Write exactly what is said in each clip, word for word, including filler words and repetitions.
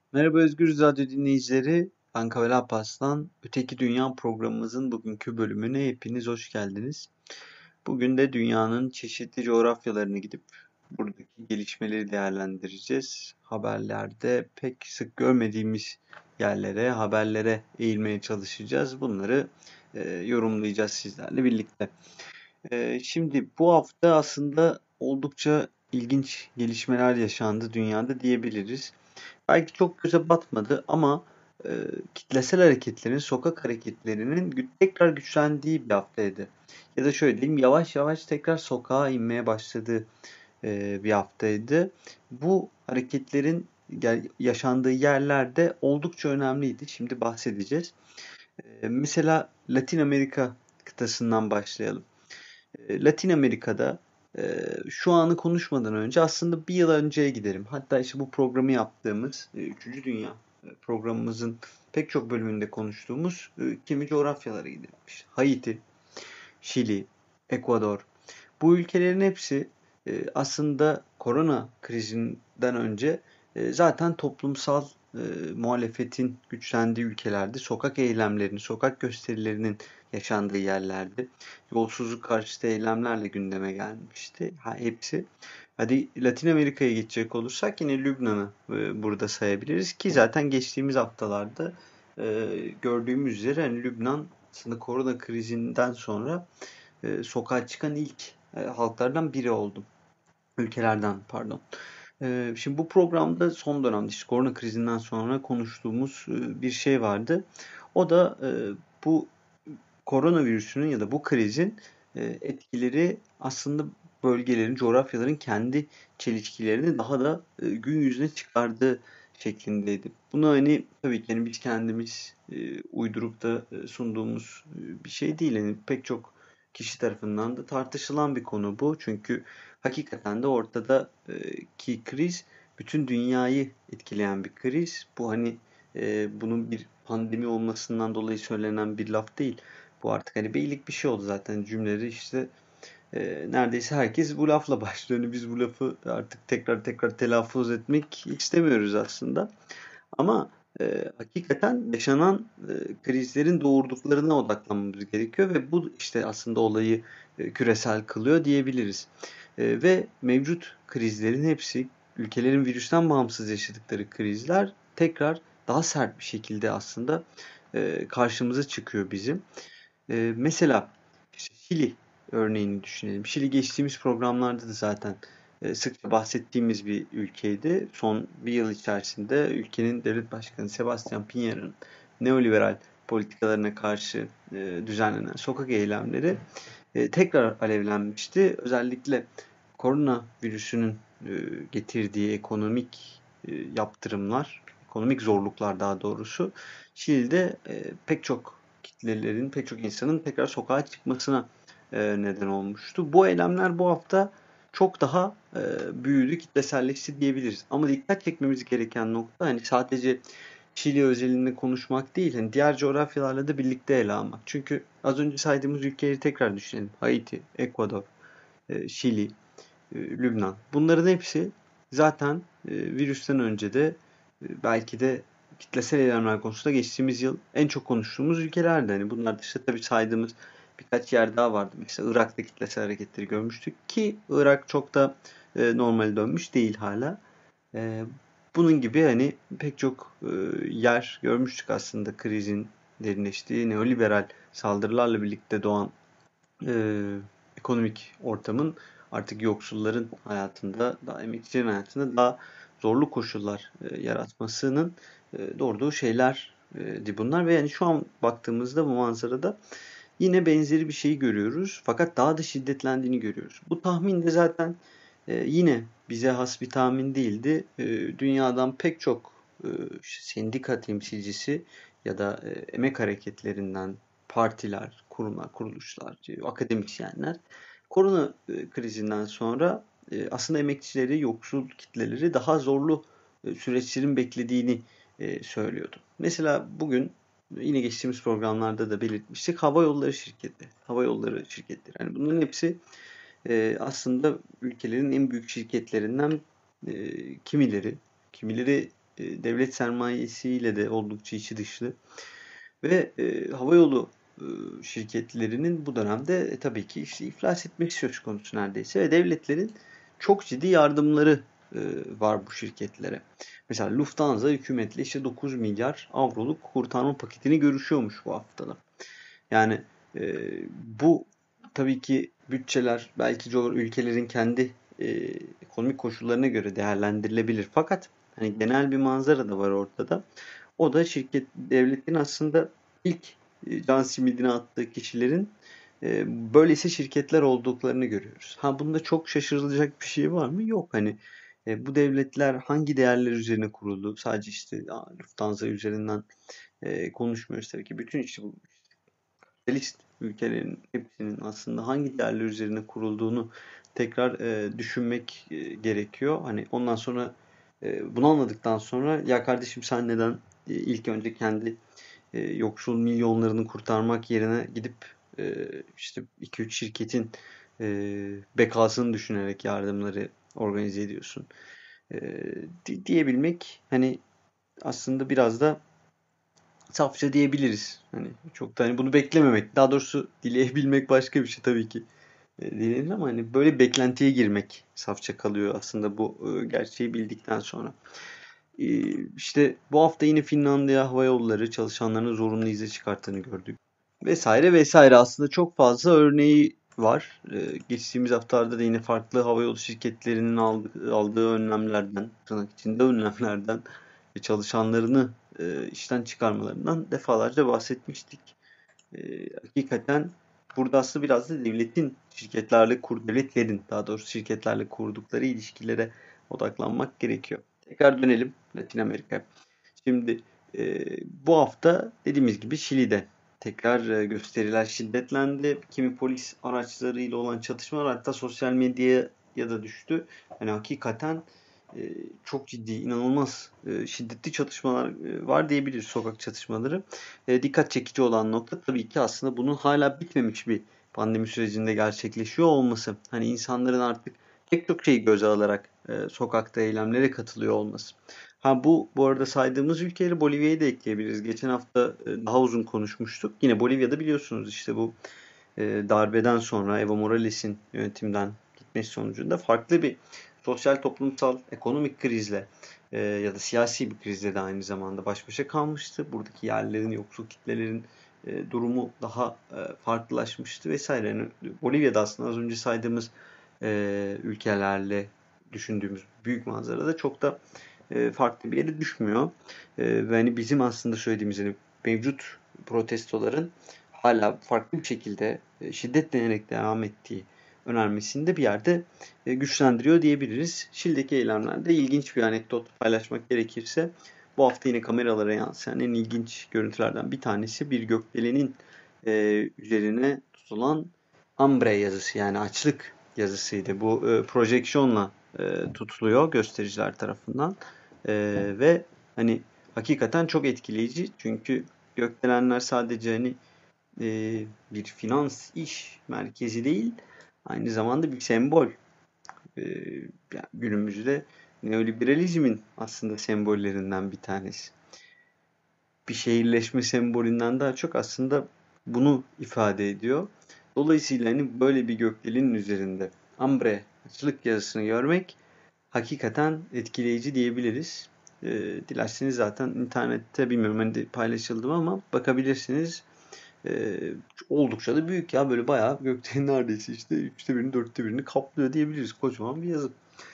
Merhaba Özgür Radyo dinleyicileri. Ben Kavel Alparslan. Öteki Dünya programımızın bugünkü bölümüne hepiniz hoş geldiniz. Bugün de dünyanın çeşitli coğrafyalarına gidip buradaki gelişmeleri değerlendireceğiz. Haberlerde pek sık görmediğimiz yerlere, haberlere eğilmeye çalışacağız. Bunları e, yorumlayacağız sizlerle birlikte. E, şimdi bu hafta aslında oldukça ilginç gelişmeler yaşandı dünyada diyebiliriz. Belki çok göze batmadı ama e, kitlesel hareketlerin, sokak hareketlerinin gü- tekrar güçlendiği bir haftaydı. Ya da şöyle diyeyim, yavaş yavaş tekrar sokağa inmeye başladığı e, bir haftaydı. Bu hareketlerin gel- yaşandığı yerlerde oldukça önemliydi. Şimdi bahsedeceğiz. E, mesela Latin Amerika kıtasından başlayalım. E, Latin Amerika'da e, şu anı konuşmadan önce aslında bir yıl önceye gidelim. Hatta işte bu programı yaptığımız e, Üçüncü Dünya e, programımızın pek çok bölümünde konuştuğumuz e, kimi coğrafyalara gidelim. İşte Haiti, Şili, Ekvador. Bu ülkelerin hepsi e, aslında korona krizinden önce e, zaten toplumsal e, muhalefetin güçlendiği ülkelerdi. Sokak eylemlerinin, sokak gösterilerinin yaşandığı yerlerdi. Yolsuzluk karşıtı eylemlerle gündeme gelmişti. Ha, hepsi. Hadi Latin Amerika'ya geçecek olursak yine Lübnan'ı e, burada sayabiliriz ki zaten geçtiğimiz haftalarda e, gördüğümüz üzere hani Lübnan aslında korona krizinden sonra e, sokağa çıkan ilk e, halklardan biri oldum. Ülkelerden pardon. E, şimdi bu programda son dönemde işte korona krizinden sonra konuştuğumuz e, bir şey vardı. O da e, bu koronavirüsünün ya da bu krizin e, etkileri aslında bölgelerin, coğrafyaların kendi çelişkilerini daha da e, gün yüzüne çıkardığı şeklindeydi. Bunu hani tabii ki hani biz kendimiz e, uydurup da e, sunduğumuz e, bir şey değil. Yani pek çok kişi tarafından da tartışılan bir konu bu. Çünkü hakikaten de ortada e, ki kriz bütün dünyayı etkileyen bir kriz. Bu hani e, bunun bir pandemi olmasından dolayı söylenen bir laf değil. Bu artık hani beylik bir şey oldu zaten cümleleri işte e, neredeyse herkes bu lafla başlıyor. Hani biz bu lafı artık tekrar tekrar telaffuz etmek istemiyoruz aslında. Ama e, hakikaten yaşanan e, krizlerin doğurduklarına odaklanmamız gerekiyor ve bu işte aslında olayı e, küresel kılıyor diyebiliriz. E, ve mevcut krizlerin hepsi ülkelerin virüsten bağımsız yaşadıkları krizler tekrar daha sert bir şekilde aslında e, karşımıza çıkıyor bizim. Ee, mesela işte Şili örneğini düşünelim. Şili geçtiğimiz programlarda da zaten e, sıkça bahsettiğimiz bir ülkeydi. Son bir yıl içerisinde ülkenin devlet başkanı Sebastián Piñera'nın neoliberal politikalarına karşı e, düzenlenen sokak eylemleri e, tekrar alevlenmişti. Özellikle korona virüsünün e, getirdiği ekonomik e, yaptırımlar, ekonomik zorluklar daha doğrusu Şili'de e, pek çok kitlelerin, pek çok insanın tekrar sokağa çıkmasına e, neden olmuştu. Bu eylemler bu hafta çok daha e, büyüdü, kitleselleşti diyebiliriz. Ama dikkat çekmemiz gereken nokta hani sadece Şili özelinde konuşmak değil, hani diğer coğrafyalarla da birlikte ele almak. Çünkü az önce saydığımız ülkeleri tekrar düşünelim. Haiti, Ekvador, e, Şili, e, Lübnan. Bunların hepsi zaten e, virüsten önce de e, belki de kitlesel eylemler konusunda geçtiğimiz yıl en çok konuştuğumuz ülkelerdi. Hani bunlar dışında tabii saydığımız birkaç yer daha vardı. Mesela Irak'ta kitlesel hareketleri görmüştük ki Irak çok da e, normale dönmüş değil hala. E, Bunun gibi hani pek çok e, yer görmüştük aslında krizin derinleştiği neoliberal saldırılarla birlikte doğan e, ekonomik ortamın artık yoksulların hayatında, daha emekçilerin hayatında daha zorlu koşullar e, yaratmasının e, doğurduğu şeylerdi bunlar ve yani şu an baktığımızda bu manzarada yine benzeri bir şeyi görüyoruz fakat daha da şiddetlendiğini görüyoruz. Bu tahmin de zaten e, yine bize has bir tahmin değildi. E, dünyadan pek çok e, sendika temsilcisi ya da e, emek hareketlerinden partiler, kurumlar, kuruluşlar, e, akademisyenler korona e, krizinden sonra e, aslında emekçileri, yoksul kitleleri daha zorlu e, süreçlerin beklediğini e, söylüyordu. Mesela bugün yine geçtiğimiz programlarda da belirtmiştik. Hava yolları şirketi, hava yolları şirketleri. Yani bunların hepsi e, aslında ülkelerin en büyük şirketlerinden e, kimileri, kimileri e, devlet sermayesiyle de oldukça içi dışlı ve e, havayolu e, şirketlerinin bu dönemde e, tabii ki işte iflas etmesi söz konusu neredeyse ve devletlerin çok ciddi yardımları e, var bu şirketlere. Mesela Lufthansa hükümetle işte dokuz milyar avroluk kurtarma paketini görüşüyormuş bu haftada. Yani e, bu tabii ki bütçeler belki co- ülkelerin kendi e, ekonomik koşullarına göre değerlendirilebilir. Fakat hani genel bir manzara da var ortada. O da şirket devletin aslında ilk e, can simidini attığı kişilerin e, böylesi şirketler olduklarını görüyoruz. Ha bunda çok şaşırılacak bir şey var mı? Yok. Hani e, bu devletler hangi değerler üzerine kuruldu? Sadece işte aa, Lufthansa üzerinden e, konuşmuyoruz tabii ki. Bütün işte bu kapitalist ülkelerin hepsinin aslında hangi değerler üzerine kurulduğunu tekrar e, düşünmek e, gerekiyor. Hani ondan sonra e, bunu anladıktan sonra ya kardeşim sen neden e, ilk önce kendi e, yoksul milyonlarını kurtarmak yerine gidip e, işte iki üç şirketin e, bekasını düşünerek yardımları organize ediyorsun e, di- diyebilmek hani aslında biraz da safça diyebiliriz. Hani çok da hani bunu beklememek, daha doğrusu dileyebilmek başka bir şey tabii ki. E, dilenir ama hani böyle beklentiye girmek safça kalıyor aslında bu e, gerçeği bildikten sonra. E, işte bu hafta yine Finlandiya Hava Yolları çalışanlarının zorunlu izne çıkarttığını gördük. Vesaire vesaire aslında çok fazla örneği var. E, geçtiğimiz haftalarda da yine farklı havayolu şirketlerinin aldığı, aldığı önlemlerden, tırnak içinde önlemlerden ve çalışanlarını e, işten çıkarmalarından defalarca bahsetmiştik. E, hakikaten burada aslında biraz da devletin şirketlerle kur, devletlerin daha doğrusu şirketlerle kurdukları ilişkilere odaklanmak gerekiyor. Tekrar dönelim Latin Amerika'ya. Şimdi e, bu hafta dediğimiz gibi Şili'de tekrar e, gösteriler şiddetlendi. Kimi polis araçlarıyla olan çatışmalar hatta sosyal medyaya ya da düştü. Yani hakikaten e, çok ciddi, inanılmaz e, şiddetli çatışmalar e, var diyebiliriz, sokak çatışmaları. E, dikkat çekici olan nokta tabii ki aslında bunun hala bitmemiş bir pandemi sürecinde gerçekleşiyor olması. Hani insanların artık pek çok şeyi göze alarak e, sokakta eylemlere katılıyor olması. Ha bu bu arada saydığımız ülkeleri Bolivya'yı da ekleyebiliriz. Geçen hafta e, daha uzun konuşmuştuk. Yine Bolivya'da biliyorsunuz işte bu e, darbeden sonra Evo Morales'in yönetimden gitmesi sonucunda farklı bir sosyal, toplumsal, ekonomik krizle e, ya da siyasi bir krizle de aynı zamanda baş başa kalmıştı. Buradaki yerlerin, yoksul kitlelerin e, durumu daha e, farklılaşmıştı vesaire. Yani Bolivya'da aslında az önce saydığımız e, ülkelerle düşündüğümüz büyük manzarada çok da e, farklı bir yere düşmüyor. E, ve hani bizim aslında söylediğimiz hani mevcut protestoların hala farklı bir şekilde e, şiddetleyerek devam ettiği önermesini de bir yerde e, güçlendiriyor diyebiliriz. Şili'deki eylemlerde ilginç bir anekdot paylaşmak gerekirse bu hafta yine kameralara yansıyan en ilginç görüntülerden bir tanesi bir gökdelenin e, üzerine tutulan Ambre yazısı yani açlık yazısıydı. Bu e, projeksiyonla e, tutuluyor göstericiler tarafından. E, ve hani hakikaten çok etkileyici çünkü gökdelenler sadece hani e, bir finans iş merkezi değil, aynı zamanda bir sembol. E, yani günümüzde neoliberalizmin aslında sembollerinden bir tanesi. Bir şehirleşme sembolünden daha çok aslında bunu ifade ediyor. Dolayısıyla hani böyle bir gökdelenin üzerinde ambre açlık yazısını görmek hakikaten etkileyici diyebiliriz. E, dilerseniz zaten internette bilmiyorum hani de paylaşıldı mı ama bakabilirsiniz. Ee, oldukça da büyük ya böyle bayağı gökdelenin neredeyse işte üçte birini dörtte birini kaplıyor diyebiliriz. Kocaman bir yazı.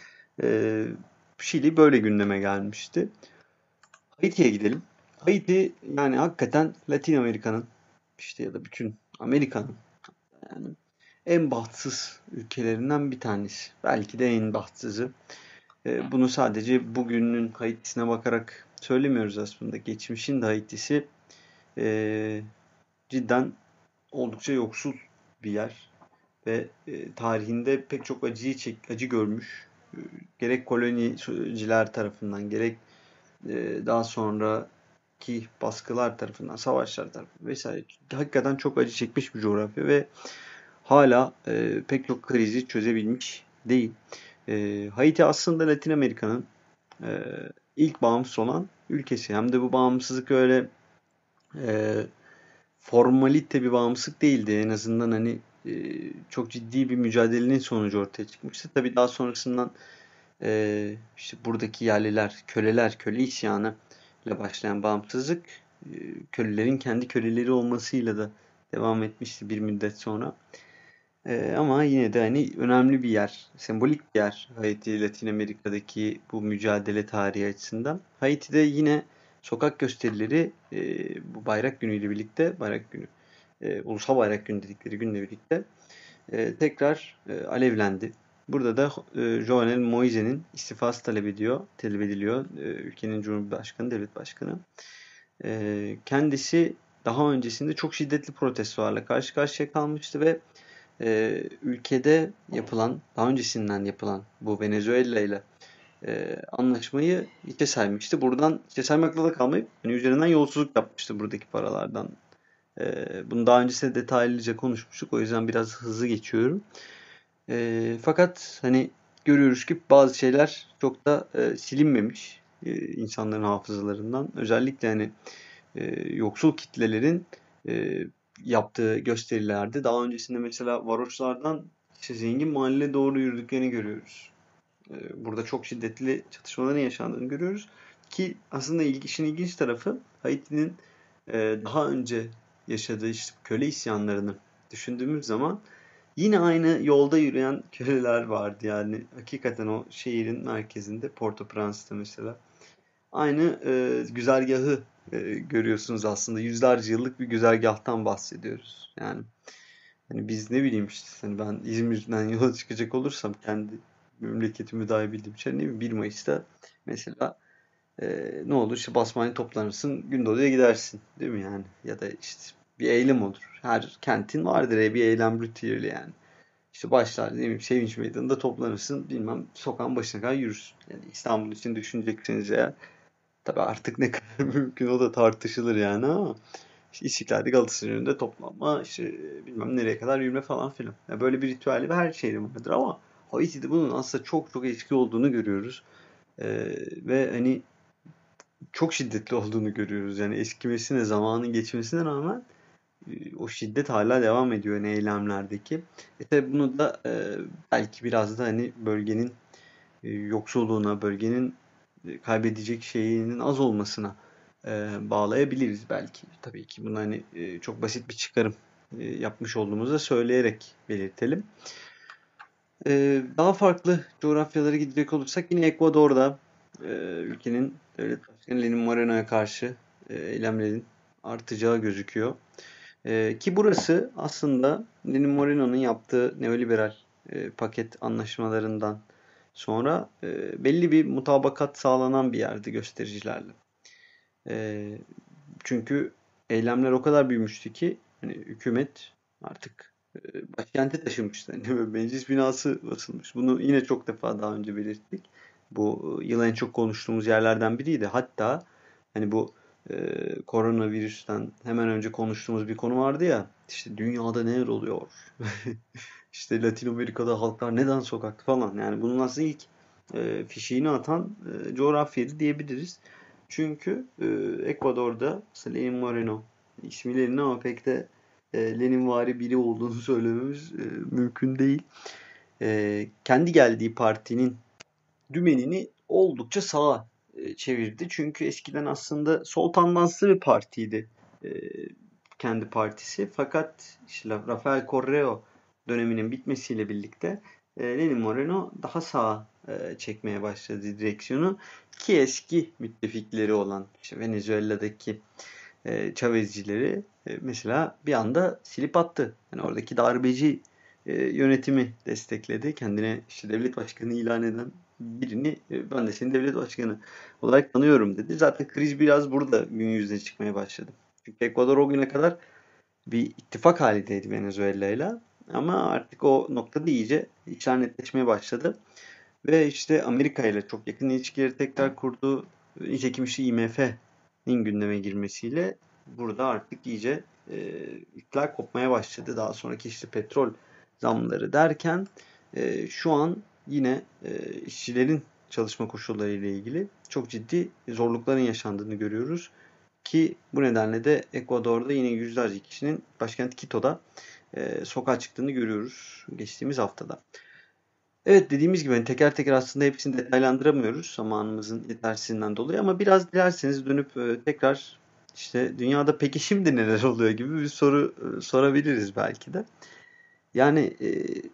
Ee, Şili böyle gündeme gelmişti. Haiti'ye gidelim. Haiti yani hakikaten Latin Amerika'nın işte ya da bütün Amerika'nın yani en bahtsız ülkelerinden bir tanesi. Belki de en bahtsızı. Ee, bunu sadece bugünün Haiti'sine bakarak söylemiyoruz aslında. Geçmişin de Haiti'si ee, cidden oldukça yoksul bir yer ve e, tarihinde pek çok acıyı çek, acı görmüş. E, gerek koloniciler tarafından gerek e, daha sonraki baskılar tarafından, savaşlar tarafından vesaire hakikaten çok acı çekmiş bir coğrafya ve hala e, pek çok krizi çözebilmiş değil. E, Haiti aslında Latin Amerika'nın e, ilk bağımsız olan ülkesi. Hem de bu bağımsızlık öyle e, formalite bir bağımsızlık değildi. En azından hani e, çok ciddi bir mücadelenin sonucu ortaya çıkmıştı. Tabii daha sonrasından e, işte buradaki yerliler, köleler, köle isyanı ile başlayan bağımsızlık e, kölelerin kendi köleleri olmasıyla da devam etmişti bir müddet sonra. E, ama yine de hani önemli bir yer, sembolik bir yer Haiti, Latin Amerika'daki bu mücadele tarihi açısından. Haiti'de yine sokak gösterileri e, bu bayrak günüyle birlikte, bayrak günü, e, ulusal bayrak günü dedikleri günle birlikte e, tekrar e, alevlendi. Burada da e, Jovenel Moise'nin istifası talep ediyor, talep ediliyor. E, ülkenin Cumhurbaşkanı, devlet başkanı. E, kendisi daha öncesinde çok şiddetli protestolarla karşı karşıya kalmıştı ve e, ülkede yapılan, daha öncesinden yapılan bu Venezuela ile e, anlaşmayı hiçe saymıştı. Buradan hiçe saymakla da kalmayıp hani üzerinden yolsuzluk yapmıştı buradaki paralardan. E, bunu daha öncesinde detaylıca konuşmuştuk. O yüzden biraz hızlı geçiyorum. E, fakat hani görüyoruz ki bazı şeyler çok da e, silinmemiş e, insanların hafızalarından. Özellikle hani e, yoksul kitlelerin e, yaptığı gösterilerde daha öncesinde mesela varoşlardan işte zengin mahalle doğru yürüdüklerini görüyoruz. E, burada çok şiddetli çatışmaların yaşandığını görüyoruz. Ki aslında ilgi, işin ilginç tarafı Haiti'nin e, daha önce yaşadığı işte köle isyanlarını düşündüğümüz zaman yine aynı yolda yürüyen köleler vardı. Yani hakikaten o şehrin merkezinde Port-au-Prince'te mesela aynı e, güzergahı e, görüyorsunuz aslında. Yüzlerce yıllık bir güzergahtan bahsediyoruz. Yani hani biz ne bileyim işte hani ben İzmir'den yola çıkacak olursam kendi memleketimi dahi bildiğim şey ne bileyim bir Mayıs'ta mesela e, ne olur işte basmane toplanırsın Gündoğdu'ya gidersin değil mi yani ya da işte bir eylem olur. Her kentin vardır ya bir eylem ritüeli yani. İşte başlar ne bileyim Sevinç Meydanı'nda toplanırsın bilmem sokağın başına kadar yürürsün. Yani İstanbul için düşüneceksiniz eğer. Tabii artık ne kadar mümkün o da tartışılır yani ama işte İstiklal'de Galatasaray'ın önünde toplanma, işte e, bilmem nereye kadar yürüme falan filan. Ya böyle bir ritüeli her şeyde vardır ama Haiti'de bunun aslında çok çok eski olduğunu görüyoruz. Ee, ve hani çok şiddetli olduğunu görüyoruz. Yani eskimesine, zamanın geçmesine rağmen e, o şiddet hala devam ediyor yani eylemlerdeki. E tabi bunu da e, belki biraz da hani bölgenin e, yoksulluğuna, bölgenin e, kaybedecek şeyinin az olmasına e, bağlayabiliriz belki. Tabii ki bunu hani e, çok basit bir çıkarım e, yapmış olduğumuzu da söyleyerek belirtelim. E, daha farklı coğrafyalara gidecek olursak yine Ekvador'da e, ülkenin devlet başkanı Lenin Moreno'ya karşı e, eylemlerin artacağı gözüküyor. E, ki burası aslında Lenin Moreno'nun yaptığı neoliberal e, paket anlaşmalarından sonra e, belli bir mutabakat sağlanan bir yerdi göstericilerle. E, çünkü eylemler o kadar büyümüştü ki hani hükümet artık e, başkente taşınmıştı. Hani meclis binası basılmış. Bunu yine çok defa daha önce belirttik. Bu e, yıl en çok konuştuğumuz yerlerden biriydi. Hatta hani bu e, koronavirüsten hemen önce konuştuğumuz bir konu vardı ya. İşte dünyada neler oluyor? İşte Latin Amerika'da halklar neden sokakta falan. Yani bunun aslında ilk e, fişeğini atan e, coğrafyaydı diyebiliriz. Çünkü e, Ekvador'da mesela Lenin Moreno ismi Lenin ama pek de e, Leninvari biri olduğunu söylememiz e, mümkün değil. E, kendi geldiği partinin dümenini oldukça sağa e, çevirdi. Çünkü eskiden aslında sol tandanslı bir partiydi e, kendi partisi. Fakat işte Rafael Correo döneminin bitmesiyle birlikte e, Lenin Moreno daha sağa e, çekmeye başladı direksiyonu. Ki eski müttefikleri olan işte Venezuela'daki e, Chavezcileri e, mesela bir anda silip attı. Yani oradaki darbeci e, yönetimi destekledi. Kendine işte devlet başkanı ilan eden birini e, ben de seni devlet başkanı olarak tanıyorum dedi. Zaten kriz biraz burada gün yüzüne çıkmaya başladı. Çünkü Ekvador o güne kadar bir ittifak halindeydi Venezuela ile. Ama artık o noktada iyice işler netleşmeye başladı. Ve işte Amerika ile çok yakın ilişkileri tekrar kurdu. Nitekim işte I M F'nin gündeme girmesiyle burada artık iyice e, ipler kopmaya başladı. Daha sonraki işte petrol zamları derken e, şu an yine e, işçilerin çalışma koşulları ile ilgili çok ciddi zorlukların yaşandığını görüyoruz. Ki bu nedenle de Ekvador'da yine yüzlerce kişinin başkent Quito'da e, sokağa çıktığını görüyoruz geçtiğimiz haftada. Evet, dediğimiz gibi hani teker teker aslında hepsini detaylandıramıyoruz zamanımızın yetersizliğinden dolayı ama biraz dilerseniz dönüp e, tekrar işte dünyada peki şimdi neler oluyor gibi bir soru e, sorabiliriz belki de. Yani e,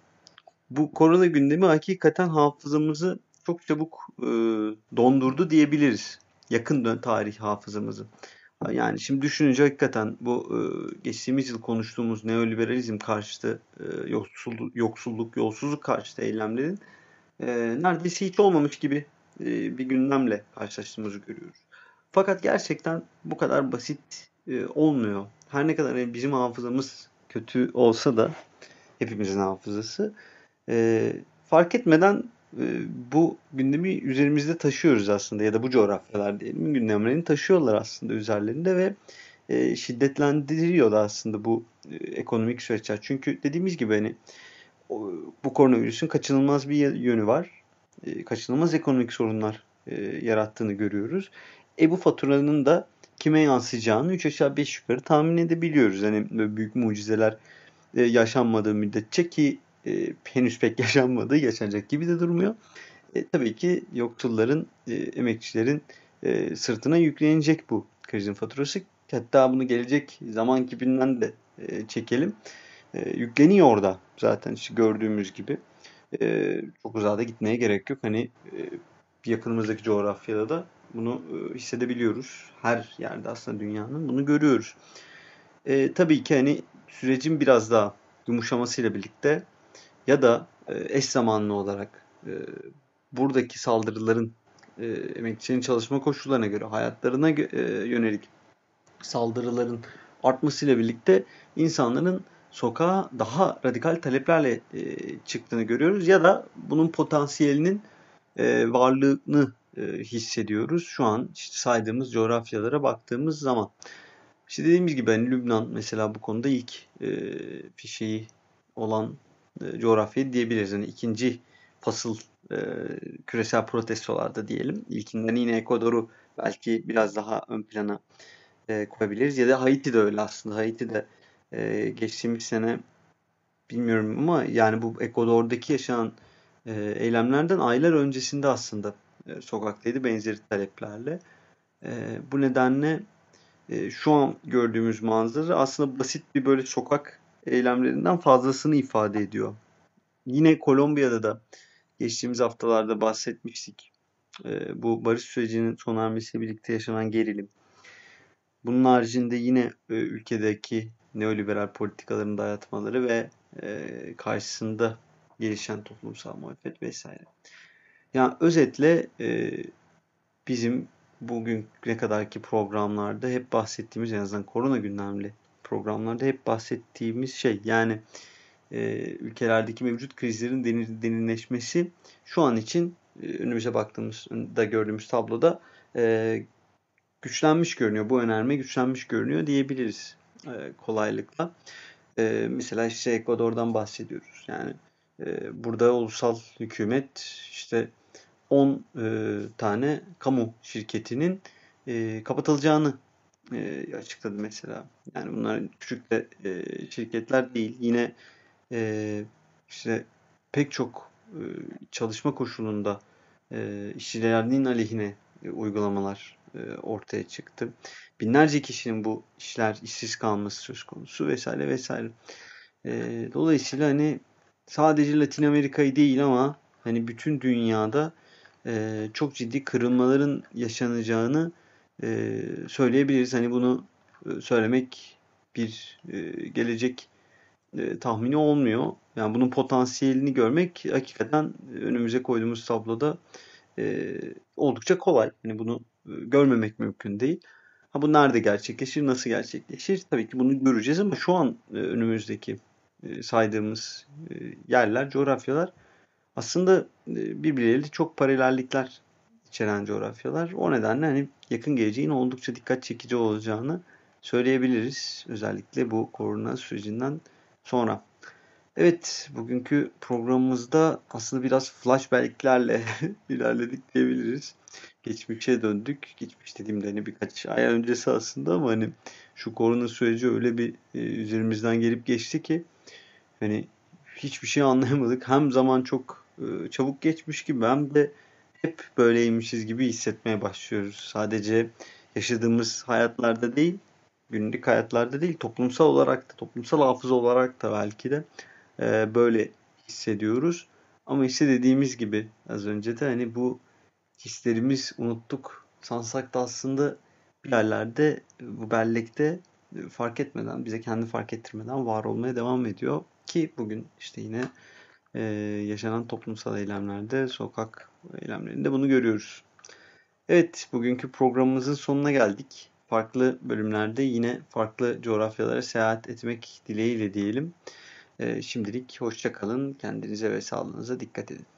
bu korona gündemi hakikaten hafızamızı çok çabuk e, dondurdu diyebiliriz. Yakın dön tarih hafızamızı. Yani şimdi düşününce hakikaten bu e, geçtiğimiz yıl konuştuğumuz neoliberalizm karşıtı e, yoksulluk, yoksulluk, yolsuzluk karşıtı eylemlerin e, neredeyse hiç olmamış gibi e, bir gündemle karşılaştığımızı görüyoruz. Fakat gerçekten bu kadar basit e, olmuyor. Her ne kadar yani bizim hafızamız kötü olsa da hepimizin hafızası e, fark etmeden e, bu gündemi üzerimizde taşıyoruz aslında ya da bu coğrafyalar diyelim gündemlerini taşıyorlar aslında üzerlerinde ve e, şiddetlendiriyor da aslında bu e, ekonomik süreçler. Çünkü dediğimiz gibi hani o- bu koronavirüsün kaçınılmaz bir yönü var. E, kaçınılmaz ekonomik sorunlar e, yarattığını görüyoruz. E bu faturanın da kime yansıyacağını üç aşağı beş yukarı tahmin edebiliyoruz. Hani böyle büyük mucizeler e, yaşanmadığı müddetçe ki e, henüz pek yaşanmadığı yaşanacak gibi de durmuyor. E, tabii ki yoksulların, e, emekçilerin e, sırtına yüklenecek bu krizin faturası. Hatta bunu gelecek zaman kipinden de e, çekelim. E, yükleniyor orada zaten işte gördüğümüz gibi. E, çok uzağa da gitmeye gerek yok. Hani e, yakınımızdaki coğrafyada da bunu e, hissedebiliyoruz. Her yerde aslında dünyanın bunu görüyoruz. E, tabii ki hani sürecin biraz daha yumuşamasıyla birlikte ya da e, eş zamanlı olarak e, buradaki saldırıların e, emekçilerin çalışma koşullarına göre hayatlarına e, yönelik saldırıların artmasıyla birlikte insanların sokağa daha radikal taleplerle e, çıktığını görüyoruz ya da bunun potansiyelinin e, varlığını e, hissediyoruz şu an işte saydığımız coğrafyalara baktığımız zaman. İşte dediğimiz gibi hani Lübnan mesela bu konuda ilk e, fişeği olan e, coğrafya diyebiliriz. Yani ikinci fasıl e, küresel protestolarda diyelim. İlkinden yine Ekvador'u belki biraz daha ön plana e, koyabiliriz. Ya da Haiti de öyle aslında. Haiti de e, geçtiğimiz sene bilmiyorum ama yani bu Ekvador'daki yaşanan e, eylemlerden aylar öncesinde aslında e, sokaktaydı benzeri taleplerle. E, bu nedenle e, şu an gördüğümüz manzara aslında basit bir böyle sokak eylemlerinden fazlasını ifade ediyor. Yine Kolombiya'da da geçtiğimiz haftalarda bahsetmiştik. E, bu barış sürecinin sona ermesiyle birlikte yaşanan gerilim. Bunun haricinde yine e, ülkedeki neoliberal politikaların dayatmaları ve e, karşısında gelişen toplumsal muhalefet vesaire. Yani özetle e, bizim bugüne kadarki programlarda hep bahsettiğimiz en azından korona gündemli programlarda hep bahsettiğimiz şey yani e, ülkelerdeki mevcut krizlerin derinleşmesi şu an için e, önümüze baktığımızda gördüğümüz tabloda e, güçlenmiş görünüyor. Bu önerme güçlenmiş görünüyor diyebiliriz e, kolaylıkla. E, mesela işte Ekvador'dan bahsediyoruz. Yani e, burada ulusal hükümet işte on e, tane kamu şirketinin e, kapatılacağını e, açıkladı mesela. Yani bunlar küçük de e, şirketler değil. Yine e, işte pek çok e, çalışma koşulunda e, işçilerin aleyhine e, uygulamalar e, ortaya çıktı. Binlerce kişinin bu işler işsiz kalması söz konusu vesaire vesaire. E, dolayısıyla hani sadece Latin Amerika'yı değil ama hani bütün dünyada e, çok ciddi kırılmaların yaşanacağını e, söyleyebiliriz. Hani bunu e, söylemek bir e, gelecek e, tahmini olmuyor. Yani bunun potansiyelini görmek hakikaten önümüze koyduğumuz tabloda e, oldukça kolay. Yani bunu e, görmemek mümkün değil. Ha bu nerede gerçekleşir, nasıl gerçekleşir? Tabii ki bunu göreceğiz ama şu an e, önümüzdeki e, saydığımız e, yerler, coğrafyalar aslında e, birbirleriyle çok paralellikler içeren coğrafyalar. O nedenle hani yakın geleceğin oldukça dikkat çekici olacağını söyleyebiliriz. Özellikle bu korona sürecinden sonra. Evet, bugünkü programımızda aslında biraz flashback'lerle ilerledik diyebiliriz. Geçmişe döndük. Geçmiş dediğimde hani birkaç ay öncesi aslında ama hani şu korona süreci öyle bir e, üzerimizden gelip geçti ki hani hiçbir şey anlayamadık. Hem zaman çok e, çabuk geçmiş gibi hem de hep böyleymişiz gibi hissetmeye başlıyoruz. Sadece yaşadığımız hayatlarda değil, günlük hayatlarda değil, toplumsal olarak da, toplumsal hafıza olarak da belki de e, böyle hissediyoruz. Ama işte dediğimiz gibi az önce de hani bu hislerimiz unuttuk sansak da aslında bir yerlerde bu bellekte fark etmeden, bize kendi fark ettirmeden var olmaya devam ediyor. Ki bugün işte yine e, yaşanan toplumsal eylemlerde, sokak eylemlerinde bunu görüyoruz. Evet, bugünkü programımızın sonuna geldik. Farklı bölümlerde yine farklı coğrafyalara seyahat etmek dileğiyle diyelim. Ee, şimdilik hoşça kalın. Kendinize ve sağlığınıza dikkat edin.